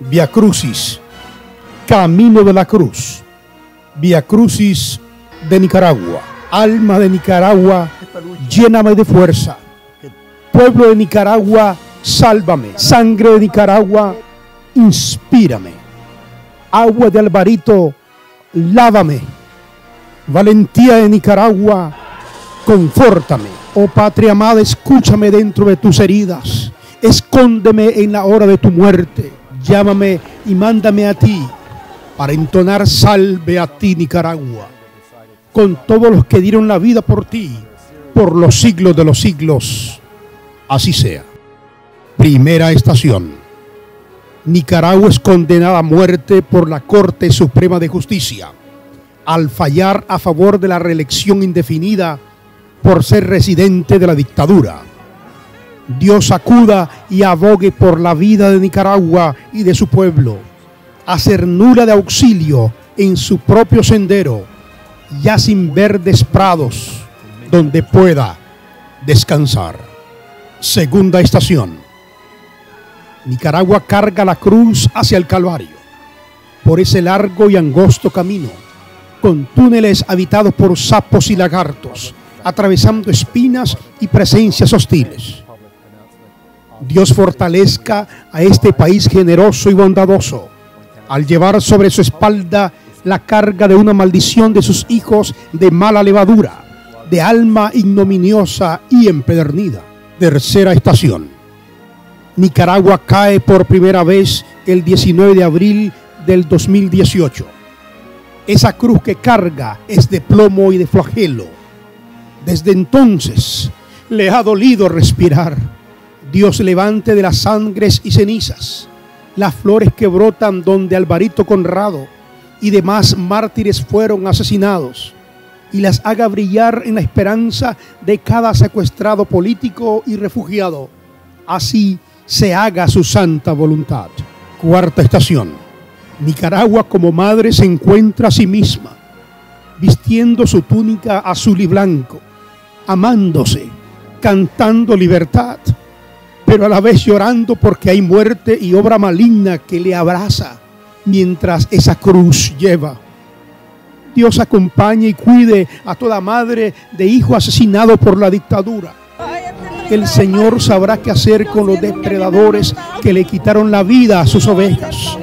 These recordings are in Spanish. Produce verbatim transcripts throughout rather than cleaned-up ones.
Vía Crucis, camino de la cruz. Vía Crucis de Nicaragua. Alma de Nicaragua, lléname de fuerza. Pueblo de Nicaragua, sálvame. Sangre de Nicaragua, inspírame. Agua de Alvarito, lávame. Valentía de Nicaragua, confórtame. Oh patria amada, escúchame dentro de tus heridas. Escóndeme en la hora de tu muerte. Llámame y mándame a ti para entonar salve a ti, Nicaragua, con todos los que dieron la vida por ti, por los siglos de los siglos. Así sea. Primera estación. Nicaragua es condenada a muerte por la Corte Suprema de Justicia al fallar a favor de la reelección indefinida por ser residente de la dictadura. Dios acuda y abogue por la vida de Nicaragua y de su pueblo. Hacer nula de auxilio en su propio sendero, ya sin verdes prados, donde pueda descansar. Segunda estación. Nicaragua carga la cruz hacia el Calvario, por ese largo y angosto camino, con túneles habitados por sapos y lagartos, atravesando espinas y presencias hostiles. Dios fortalezca a este país generoso y bondadoso, al llevar sobre su espalda la carga de una maldición de sus hijos de mala levadura, de alma ignominiosa y empedernida. Tercera estación. Nicaragua cae por primera vez el diecinueve de abril del dos mil dieciocho. Esa cruz que carga es de plomo y de flagelo. Desde entonces le ha dolido respirar. Dios levante de las sangres y cenizas las flores que brotan donde Alvarito Conrado y demás mártires fueron asesinados, y las haga brillar en la esperanza de cada secuestrado político y refugiado. Así se haga su santa voluntad. Cuarta estación. Nicaragua como madre se encuentra a sí misma, vistiendo su túnica azul y blanco, amándose, cantando libertad, pero a la vez llorando porque hay muerte y obra maligna que le abraza mientras esa cruz lleva. Dios acompañe y cuide a toda madre de hijo asesinado por la dictadura. El Señor sabrá qué hacer con los depredadores que le quitaron la vida a sus ovejas.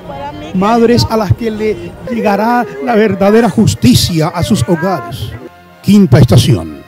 Madres a las que le llegará la verdadera justicia a sus hogares. Quinta estación.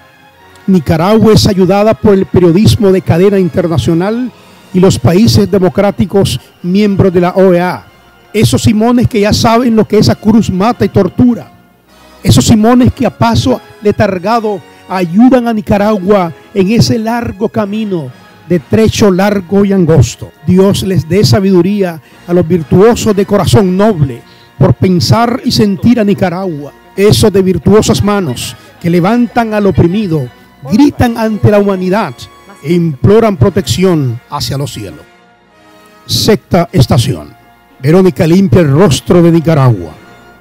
Nicaragua es ayudada por el periodismo de cadena internacional y los países democráticos miembros de la O E A. Esos Simones que ya saben lo que esa cruz mata y tortura. Esos Simones que a paso letargado ayudan a Nicaragua en ese largo camino de trecho largo y angosto. Dios les dé sabiduría a los virtuosos de corazón noble por pensar y sentir a Nicaragua. Esos de virtuosas manos que levantan al oprimido, gritan ante la humanidad e imploran protección hacia los cielos. Sexta estación. Verónica limpia el rostro de Nicaragua.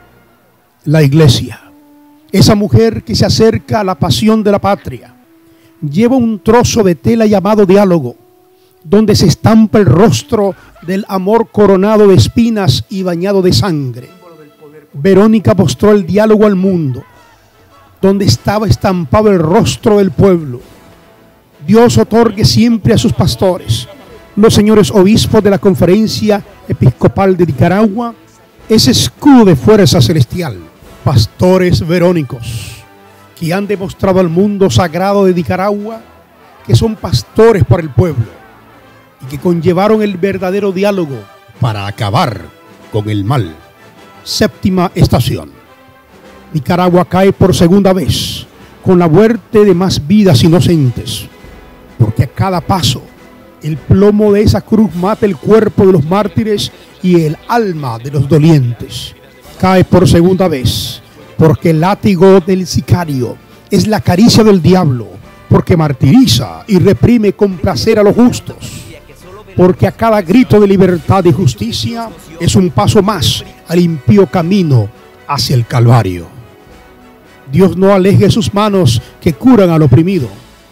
La iglesia, esa mujer que se acerca a la pasión de la patria, lleva un trozo de tela llamado diálogo, donde se estampa el rostro del amor coronado de espinas y bañado de sangre. Verónica mostró el diálogo al mundo, donde estaba estampado el rostro del pueblo. Dios otorgue siempre a sus pastores, los señores obispos de la Conferencia Episcopal de Nicaragua, ese escudo de fuerza celestial. Pastores verónicos que han demostrado al mundo sagrado de Nicaragua que son pastores para el pueblo y que conllevaron el verdadero diálogo para acabar con el mal. Séptima estación. Nicaragua cae por segunda vez con la muerte de más vidas inocentes, porque a cada paso el plomo de esa cruz mata el cuerpo de los mártires y el alma de los dolientes. Cae por segunda vez porque el látigo del sicario es la caricia del diablo, porque martiriza y reprime con placer a los justos, porque a cada grito de libertad y justicia es un paso más al impío camino hacia el Calvario. Dios no aleje sus manos que curan al oprimido,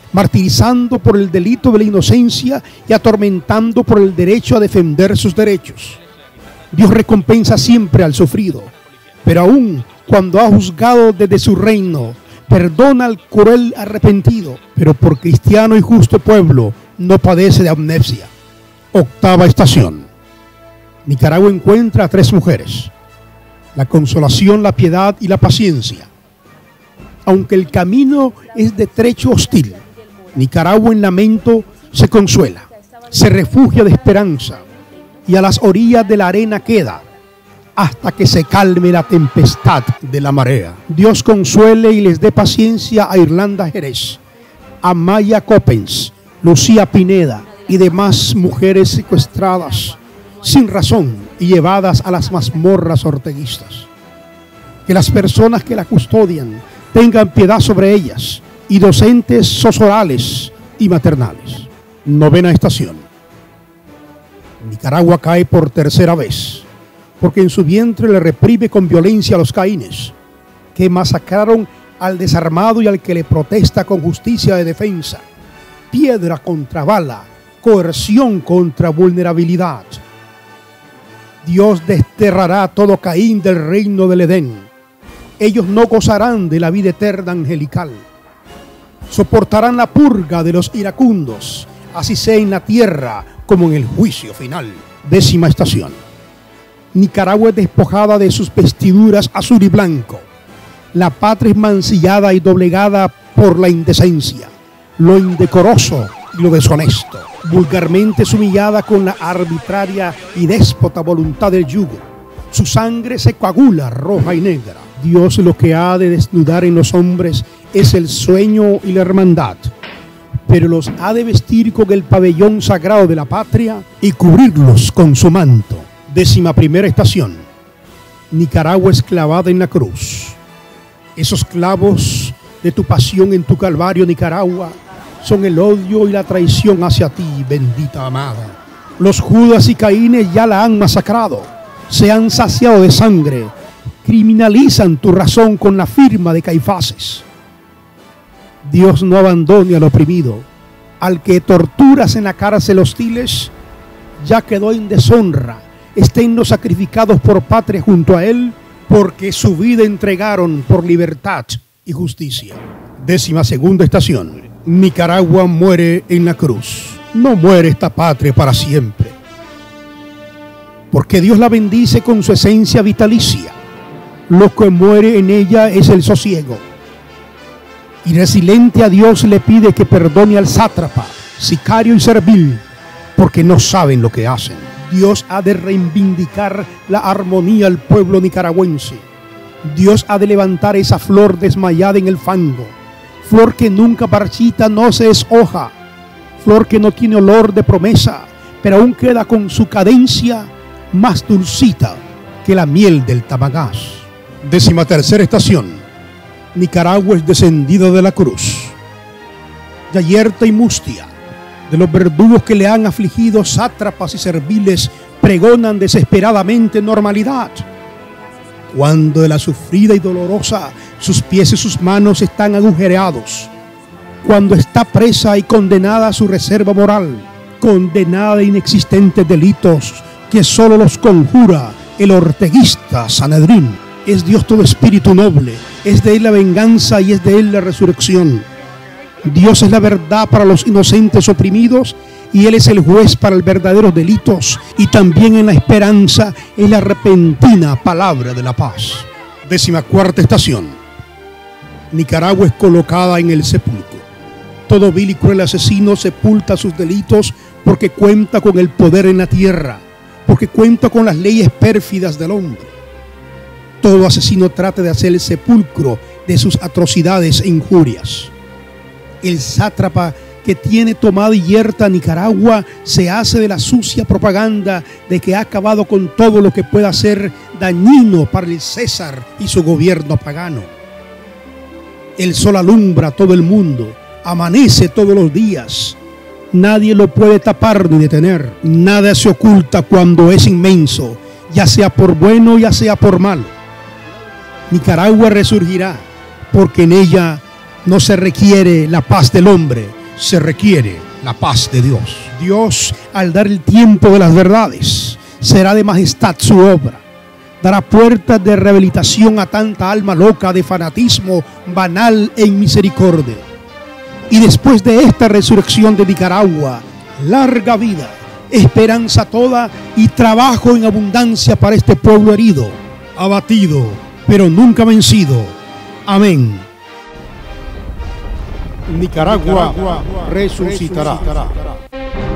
martirizando por el delito de la inocencia y atormentando por el derecho a defender sus derechos. Dios recompensa siempre al sufrido, pero aún cuando ha juzgado desde su reino, perdona al cruel arrepentido, pero por cristiano y justo pueblo no padece de amnesia. Octava estación. Nicaragua encuentra a tres mujeres: la consolación, la piedad y la paciencia. Aunque el camino es de trecho hostil, Nicaragua en lamento se consuela, se refugia de esperanza y a las orillas de la arena queda hasta que se calme la tempestad de la marea. Dios consuele y les dé paciencia a Irlanda Jerez, a Maya Coppens, Lucía Pineda y demás mujeres secuestradas sin razón y llevadas a las mazmorras orteguistas. Que las personas que la custodian tengan piedad sobre ellas y docentes sosorales y maternales. Novena estación. Nicaragua cae por tercera vez, porque en su vientre le reprime con violencia a los caínes, que masacraron al desarmado y al que le protesta con justicia de defensa. Piedra contra bala, coerción contra vulnerabilidad. Dios desterrará a todo Caín del reino del Edén. Ellos no gozarán de la vida eterna angelical. Soportarán la purga de los iracundos, así sea en la tierra como en el juicio final. Décima estación. Nicaragua es despojada de sus vestiduras azul y blanco. La patria es mancillada y doblegada por la indecencia, lo indecoroso y lo deshonesto. Vulgarmente es humillada con la arbitraria y déspota voluntad del yugo. Su sangre se coagula roja y negra. Dios lo que ha de desnudar en los hombres es el sueño y la hermandad, pero los ha de vestir con el pabellón sagrado de la patria y cubrirlos con su manto. Décima primera estación. Nicaragua es clavada en la cruz. Esos clavos de tu pasión en tu calvario, Nicaragua, son el odio y la traición hacia ti, bendita amada. Los Judas y Caínes ya la han masacrado, se han saciado de sangre, criminalizan tu razón con la firma de Caifases. Dios no abandone al oprimido, al que torturas en la cárcel hostiles, ya quedó en deshonra. Estén los sacrificados por patria junto a él, porque su vida entregaron por libertad y justicia. Décima segunda estación. Nicaragua muere en la cruz. No muere esta patria para siempre, porque Dios la bendice con su esencia vitalicia. Lo que muere en ella es el sosiego. Y resiliente a Dios le pide que perdone al sátrapa, sicario y servil, porque no saben lo que hacen. Dios ha de reivindicar la armonía al pueblo nicaragüense. Dios ha de levantar esa flor desmayada en el fango, flor que nunca marchita, no se deshoja, flor que no tiene olor de promesa, pero aún queda con su cadencia más dulcita que la miel del tamagás. Décima tercera estación. Nicaragua es descendida de la cruz. Yayerta y Mustia, de los verdugos que le han afligido, sátrapas y serviles, pregonan desesperadamente normalidad. Cuando de la sufrida y dolorosa sus pies y sus manos están agujereados, cuando está presa y condenada a su reserva moral, condenada a inexistentes delitos que solo los conjura el orteguista Sanedrín. Es Dios todo espíritu noble, es de él la venganza y es de él la resurrección. Dios es la verdad para los inocentes oprimidos y él es el juez para los verdaderos delitos, y también en la esperanza es la repentina palabra de la paz. Décima cuarta estación. Nicaragua es colocada en el sepulcro. Todo vil y cruel asesino sepulta sus delitos porque cuenta con el poder en la tierra, porque cuenta con las leyes pérfidas del hombre. Todo asesino trata de hacer el sepulcro de sus atrocidades e injurias. El sátrapa que tiene tomada y yerta a Nicaragua se hace de la sucia propaganda de que ha acabado con todo lo que pueda ser dañino para el César y su gobierno pagano. El sol alumbra a todo el mundo, amanece todos los días. Nadie lo puede tapar ni detener. Nada se oculta cuando es inmenso, ya sea por bueno, ya sea por malo. Nicaragua resurgirá, porque en ella no se requiere la paz del hombre, se requiere la paz de Dios. Dios, al dar el tiempo de las verdades, será de majestad su obra. Dará puertas de rehabilitación a tanta alma loca de fanatismo banal e inmisericordia. Y después de esta resurrección de Nicaragua, larga vida, esperanza toda y trabajo en abundancia para este pueblo herido, abatido, pero nunca vencido. Amén. Nicaragua, Nicaragua resucitará. resucitará.